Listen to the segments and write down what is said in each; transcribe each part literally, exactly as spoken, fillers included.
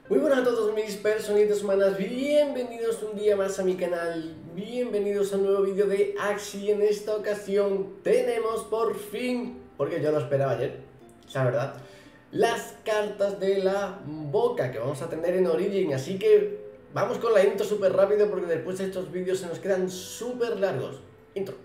Muy buenas a todos mis personitas humanas, bienvenidos un día más a mi canal, bienvenidos a un nuevo vídeo de Axi. En esta ocasión tenemos por fin, porque yo lo esperaba ayer, la verdad, las cartas de la boca que vamos a tener en Origin, así que vamos con la intro súper rápido porque después de estos vídeos se nos quedan súper largos. Intro.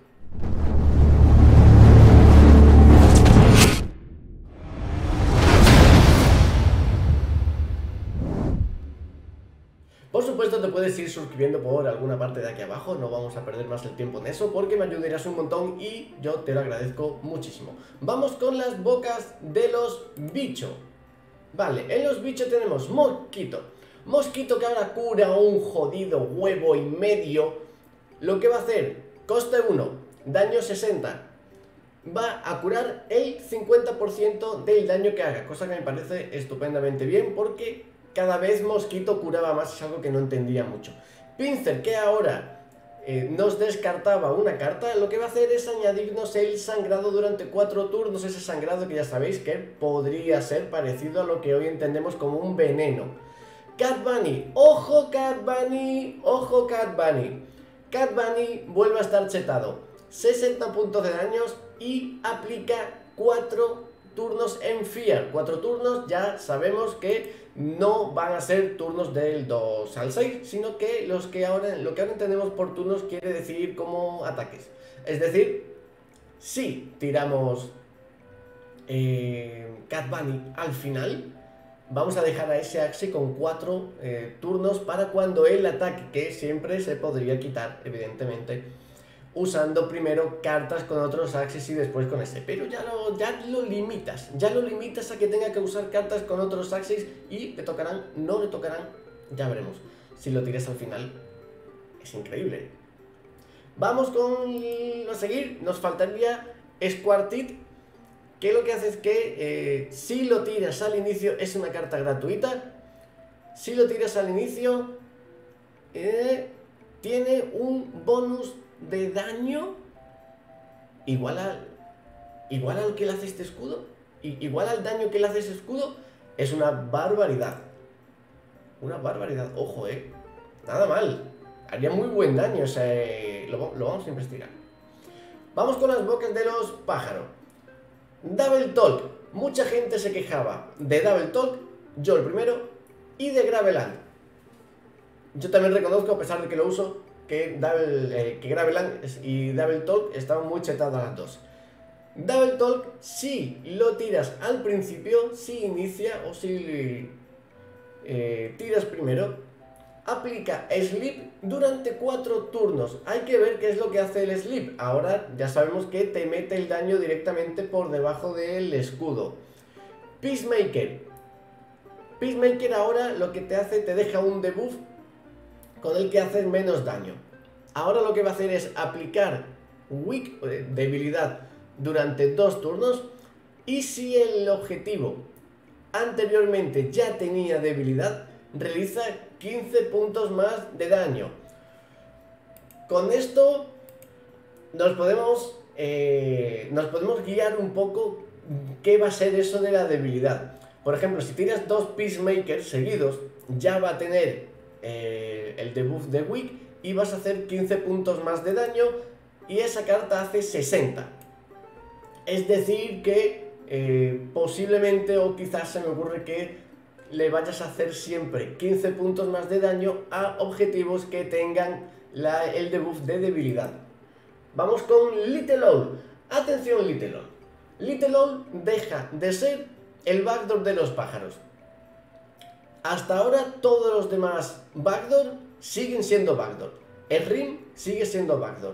Por supuesto te puedes ir suscribiendo por alguna parte de aquí abajo, no vamos a perder más el tiempo en eso porque me ayudarás un montón y yo te lo agradezco muchísimo. Vamos con las bocas de los bichos. Vale, en los bichos tenemos Mosquito. Mosquito que ahora cura un jodido huevo y medio. Lo que va a hacer, coste uno, daño sesenta. Va a curar el cincuenta por ciento del daño que haga, cosa que me parece estupendamente bien porque cada vez Mosquito curaba más, es algo que no entendía mucho. Pincel, que ahora eh, nos descartaba una carta, lo que va a hacer es añadirnos el sangrado durante cuatro turnos, ese sangrado que ya sabéis que podría ser parecido a lo que hoy entendemos como un veneno. Cat Bunny, ojo Cat Bunny, ojo Cat Bunny. Cat Bunny vuelve a estar chetado, sesenta puntos de daños y aplica cuatro turnos en Fear. cuatro turnos ya sabemos que no van a ser turnos del dos al seis, sino que, los que ahora, lo que ahora entendemos por turnos quiere decir como ataques. Es decir, si tiramos eh, Cat Bunny al final, vamos a dejar a ese Axi con cuatro eh, turnos para cuando él ataque, que siempre se podría quitar, evidentemente, usando primero cartas con otros Axis y después con ese, pero ya lo, ya lo limitas, ya lo limitas a que tenga que usar cartas con otros Axis y le tocarán, no le tocarán, ya veremos. Si lo tiras al final, es increíble. Vamos con a seguir, nos faltaría Squartit, que lo que hace es que eh, si lo tiras al inicio es una carta gratuita, si lo tiras al inicio eh, tiene un bonus de daño igual al igual al que le hace este escudo, igual al daño que le hace ese escudo. Es una barbaridad, una barbaridad, ojo, eh, nada mal, haría muy buen daño, o sea, lo, lo vamos a investigar. Vamos con las bocas de los pájaros. Double Talk, mucha gente se quejaba de Double Talk, yo el primero, y de Graveland. Yo también reconozco, a pesar de que lo uso, que, Double, eh, que Graveland y Double Talk estaban muy chetadas las dos. Double Talk, si lo tiras al principio, si inicia o si eh, tiras primero, aplica Sleep durante cuatro turnos. Hay que ver qué es lo que hace el Sleep. Ahora ya sabemos que te mete el daño directamente por debajo del escudo. Peacemaker. Peacemaker ahora lo que te hace, te deja un debuff con el que haces menos daño. Ahora lo que va a hacer es aplicar weak, debilidad, durante dos turnos, y si el objetivo anteriormente ya tenía debilidad, realiza quince puntos más de daño. Con esto nos podemos, eh, nos podemos guiar un poco qué va a ser eso de la debilidad. Por ejemplo, si tiras dos Peacemakers seguidos, ya va a tener Eh, el debuff de Weak y vas a hacer quince puntos más de daño y esa carta hace sesenta. Es decir que eh, posiblemente, o quizás se me ocurre que le vayas a hacer siempre quince puntos más de daño a objetivos que tengan la, el debuff de debilidad. Vamos con Little Owl. Atención, Little Owl. Little Owl deja de ser el backdoor de los pájaros. Hasta ahora todos los demás backdoor siguen siendo backdoor. El ring sigue siendo backdoor.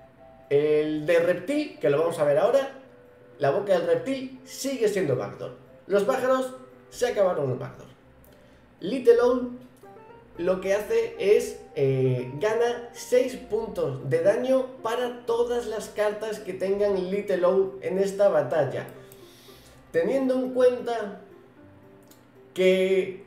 El de reptil, que lo vamos a ver ahora, la boca del reptil sigue siendo backdoor. Los pájaros se acabaron los backdoor. Little Owl lo que hace es eh, gana seis puntos de daño para todas las cartas que tengan Little Owl en esta batalla. Teniendo en cuenta que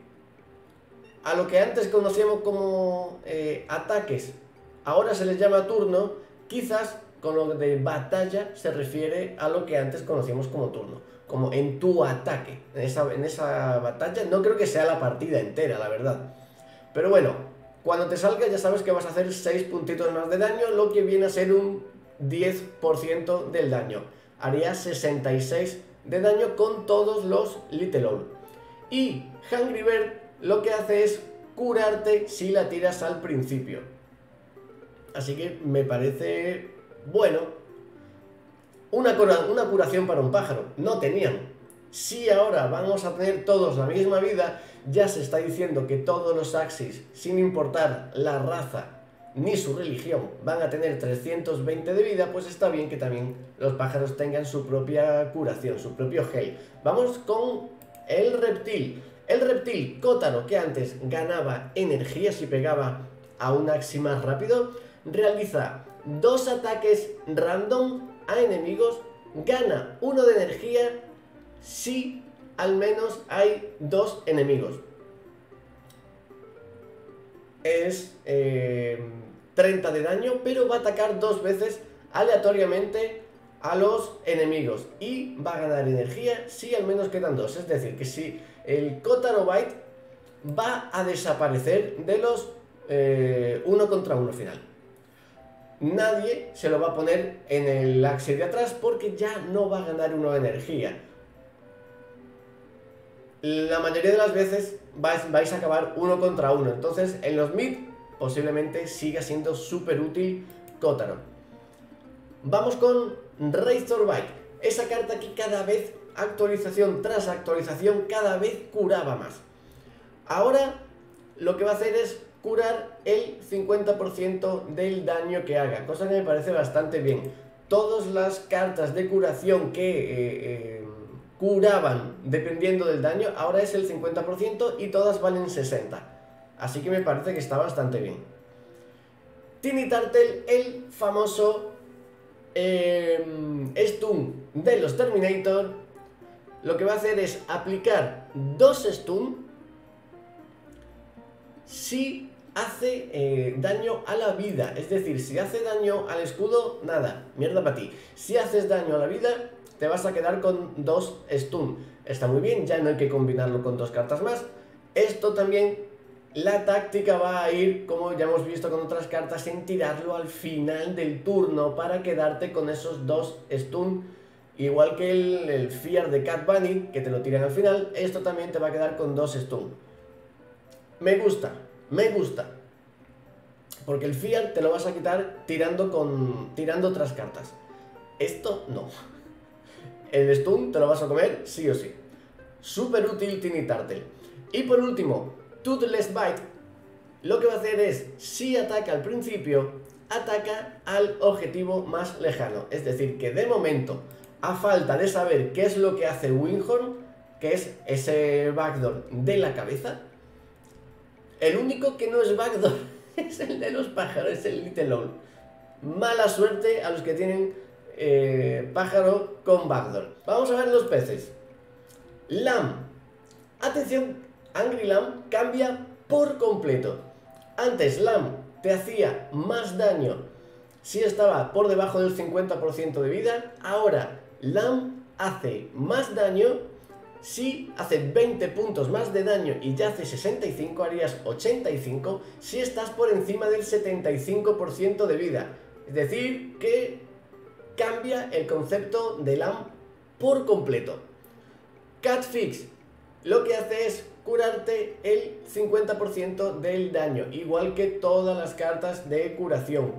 a lo que antes conocíamos como eh, ataques, ahora se les llama turno, quizás con lo de batalla se refiere a lo que antes conocíamos como turno. como en tu ataque, en esa, en esa batalla. No creo que sea la partida entera, la verdad. Pero bueno, cuando te salga ya sabes que vas a hacer seis puntitos más de daño, lo que viene a ser un diez por ciento del daño. Haría sesenta y seis de daño con todos los Little Owl. Y Hungry Bird lo que hace es curarte si la tiras al principio. Así que me parece bueno. Una, cura, una curación para un pájaro. No tenían. Si ahora vamos a tener todos la misma vida, ya se está diciendo que todos los Axis, sin importar la raza ni su religión, van a tener trescientos veinte de vida, pues está bien que también los pájaros tengan su propia curación, su propio heal. Vamos con el reptil. El reptil Kotaro, que antes ganaba energía si pegaba a un Axi más rápido, realiza dos ataques random a enemigos, gana uno de energía si al menos hay dos enemigos. Es eh, treinta de daño, pero va a atacar dos veces aleatoriamente a los enemigos y va a ganar energía si al menos quedan dos. Es decir, que si el Kotaro Bite va a desaparecer de los eh, uno contra uno final. Nadie se lo va a poner en el Axi de atrás porque ya no va a ganar uno de energía. La mayoría de las veces vais, vais a acabar uno contra uno. Entonces en los mid posiblemente siga siendo súper útil Kotaro. Vamos con Razorbite. Esa carta que cada vez, actualización tras actualización, cada vez curaba más. Ahora lo que va a hacer es curar el cincuenta por ciento del daño que haga, cosa que me parece bastante bien. Todas las cartas de curación que eh, eh, curaban dependiendo del daño, ahora es el cincuenta por ciento y todas valen sesenta por ciento. Así que me parece que está bastante bien. Tiny Turtle, el famoso eh, stun de los Terminator, lo que va a hacer es aplicar dos stun si hace eh, daño a la vida. Es decir, si hace daño al escudo, nada, mierda para ti. Si haces daño a la vida, te vas a quedar con dos stun. Está muy bien, ya no hay que combinarlo con dos cartas más. Esto también, la táctica va a ir, como ya hemos visto con otras cartas, en tirarlo al final del turno para quedarte con esos dos stun. Igual que el, el Fear de Cat Bunny, que te lo tiran al final, esto también te va a quedar con dos stun. Me gusta, me gusta. Porque el Fear te lo vas a quitar tirando con tirando otras cartas. Esto no. El stun te lo vas a comer sí o sí. Súper útil Tiny Turtle. Y por último, Toothless Bite. Lo que va a hacer es, si ataca al principio, ataca al objetivo más lejano. Es decir, que de momento, a falta de saber qué es lo que hace Winghorn, que es ese backdoor de la cabeza, el único que no es backdoor es el de los pájaros, es el Little Owl. Mala suerte a los que tienen eh, pájaro con backdoor. Vamos a ver los peces. Lamb. Atención, Angry Lamb cambia por completo. Antes Lamb te hacía más daño si estaba por debajo del cincuenta por ciento de vida. Ahora Lamb hace más daño si hace veinte puntos más de daño y ya hace sesenta y cinco, harías ochenta y cinco si estás por encima del setenta y cinco por ciento de vida. Es decir, que cambia el concepto de Lamb por completo. Catfix lo que hace es curarte el cincuenta por ciento del daño, igual que todas las cartas de curación.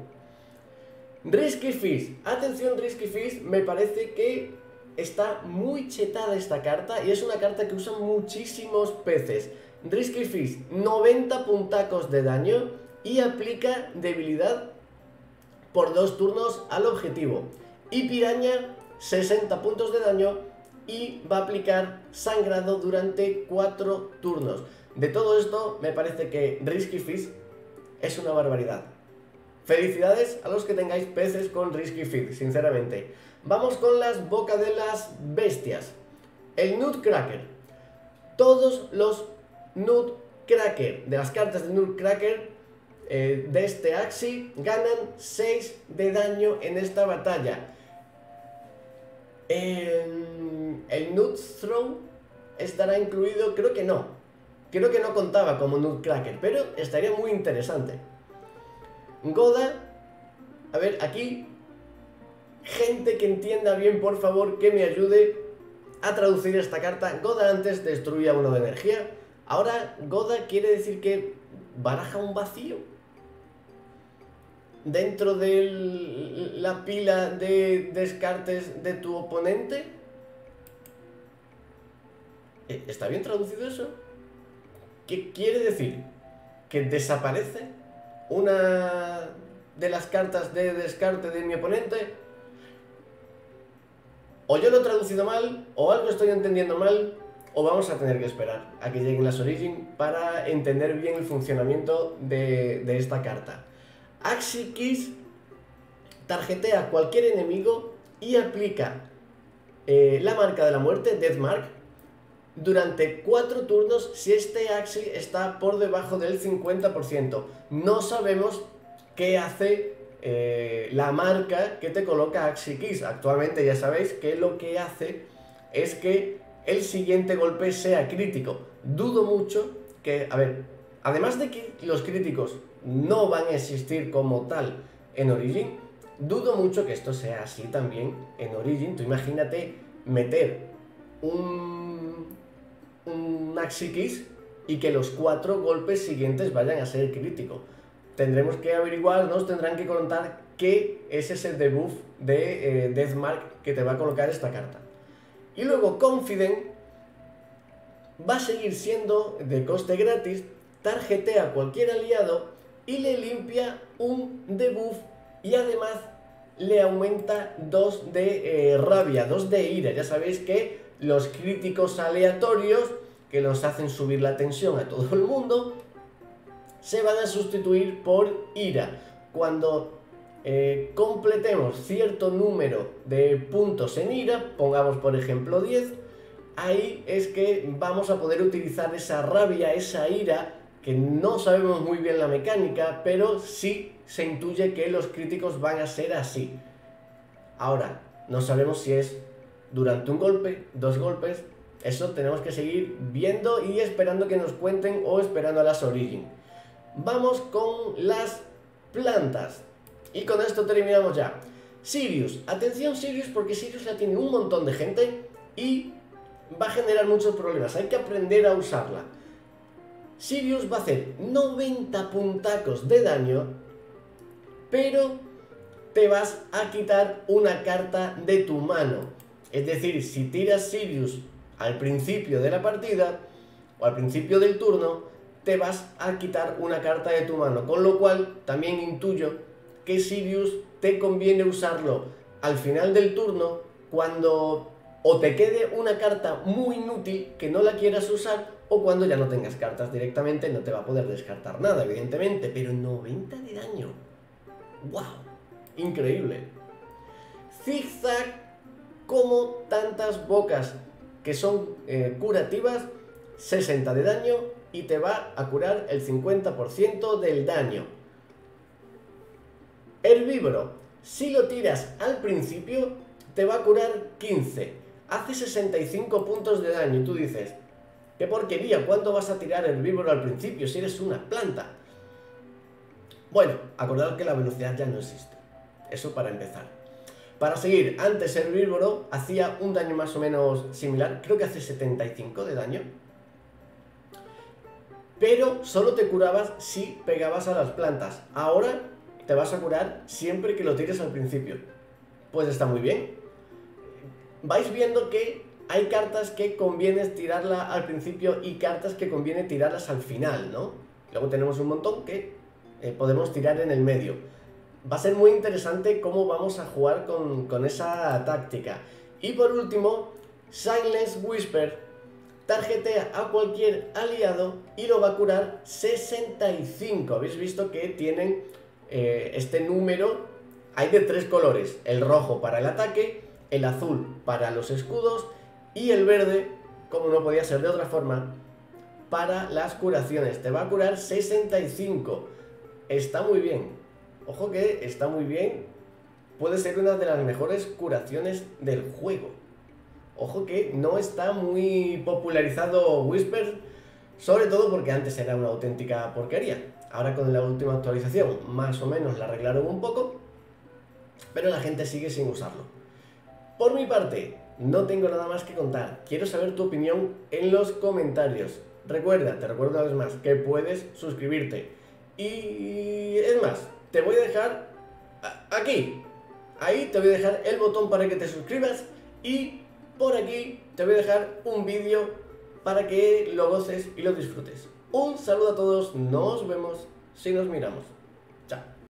Risky Fish. Atención, Risky Fish, me parece que está muy chetada esta carta y es una carta que usan muchísimos peces. Risky Fish, noventa puntacos de daño y aplica debilidad por dos turnos al objetivo. Y Piraña, sesenta puntos de daño y va a aplicar sangrado durante cuatro turnos. De todo esto me parece que Risky Fish es una barbaridad. Felicidades a los que tengáis peces con Risky Fish, sinceramente. Vamos con las bocas de las bestias. El Nutcracker. Todos los Nutcracker, de las cartas de Nutcracker eh, de este Axi, ganan seis de daño en esta batalla. En, ¿El Nut Throw estará incluido? Creo que no. Creo que no contaba como Nutcracker, pero estaría muy interesante. Goda, a ver, aquí, gente que entienda bien, por favor, que me ayude a traducir esta carta. Goda antes destruía uno de energía, ahora Goda quiere decir que baraja un vacío dentro de la pila de descartes de tu oponente. ¿Está bien traducido eso? ¿Qué quiere decir? ¿Que desaparece una de las cartas de descarte de mi oponente? O yo lo he traducido mal, o algo estoy entendiendo mal, o vamos a tener que esperar a que lleguen las Origin para entender bien el funcionamiento de, de esta carta. Axii Keys tarjetea a cualquier enemigo y aplica eh, la marca de la muerte, Death Mark, durante cuatro turnos si este Axii está por debajo del cincuenta por ciento. No sabemos qué hace eh, la marca que te coloca Axii Keys. Actualmente ya sabéis que lo que hace es que el siguiente golpe sea crítico. Dudo mucho que, a ver, además de que los críticos no van a existir como tal en Origin, dudo mucho que esto sea así también en Origin. Tú imagínate meter un, un Axii Keys y que los cuatro golpes siguientes vayan a ser críticos. Tendremos que averiguar, nos tendrán que contar qué es ese debuff de eh, Death Mark que te va a colocar esta carta. Y luego Confident va a seguir siendo de coste gratis, tarjetea a cualquier aliado y le limpia un debuff y además le aumenta dos de eh, rabia, dos de ira. Ya sabéis que los críticos aleatorios que nos hacen subir la tensión a todo el mundo se van a sustituir por ira. Cuando eh, completemos cierto número de puntos en ira, pongamos por ejemplo diez, ahí es que vamos a poder utilizar esa rabia, esa ira, que no sabemos muy bien la mecánica, pero sí se intuye que los críticos van a ser así. Ahora, no sabemos si es durante un golpe, dos golpes, eso tenemos que seguir viendo y esperando que nos cuenten o esperando a las Origin. Vamos con las plantas. Y con esto terminamos ya. Sirius. Atención Sirius, porque Sirius ya tiene un montón de gente y va a generar muchos problemas. Hay que aprender a usarla. Sirius va a hacer noventa puntacos de daño, pero te vas a quitar una carta de tu mano. Es decir, si tiras Sirius al principio de la partida o al principio del turno, te vas a quitar una carta de tu mano, con lo cual también intuyo que Sirius te conviene usarlo al final del turno, cuando o te quede una carta muy inútil que no la quieras usar, o cuando ya no tengas cartas directamente. No te va a poder descartar nada, evidentemente, pero noventa de daño. ¡Wow! Increíble. Zigzag, como tantas bocas que son eh, curativas, sesenta de daño y te va a curar el cincuenta por ciento del daño. Herbívoro, si lo tiras al principio, te va a curar quince. Hace sesenta y cinco puntos de daño. Y tú dices, qué porquería, ¿cuánto vas a tirar herbívoro al principio si eres una planta? Bueno, acordaos que la velocidad ya no existe. Eso para empezar. Para seguir, antes herbívoro hacía un daño más o menos similar. Creo que hace setenta y cinco de daño. Pero solo te curabas si pegabas a las plantas. Ahora te vas a curar siempre que lo tires al principio. Pues está muy bien. Vais viendo que hay cartas que conviene tirarla al principio y cartas que conviene tirarlas al final, ¿no? Luego tenemos un montón que eh, podemos tirar en el medio. Va a ser muy interesante cómo vamos a jugar con, con esa táctica. Y por último, Silence Whisper. Tarjetea a cualquier aliado y lo va a curar sesenta y cinco. Habéis visto que tienen eh, este número. Hay de tres colores: el rojo para el ataque, el azul para los escudos y el verde, como no podía ser de otra forma, para las curaciones. Te va a curar sesenta y cinco. Está muy bien. Ojo que está muy bien. Puede ser una de las mejores curaciones del juego. Ojo que no está muy popularizado Whisper, sobre todo porque antes era una auténtica porquería. Ahora con la última actualización más o menos la arreglaron un poco, pero la gente sigue sin usarlo. Por mi parte, no tengo nada más que contar. Quiero saber tu opinión en los comentarios. Recuerda, te recuerdo una vez más, que puedes suscribirte. Y es más, te voy a dejar aquí. Ahí te voy a dejar el botón para que te suscribas. Y por aquí te voy a dejar un vídeo para que lo goces y lo disfrutes. Un saludo a todos, nos vemos si nos miramos.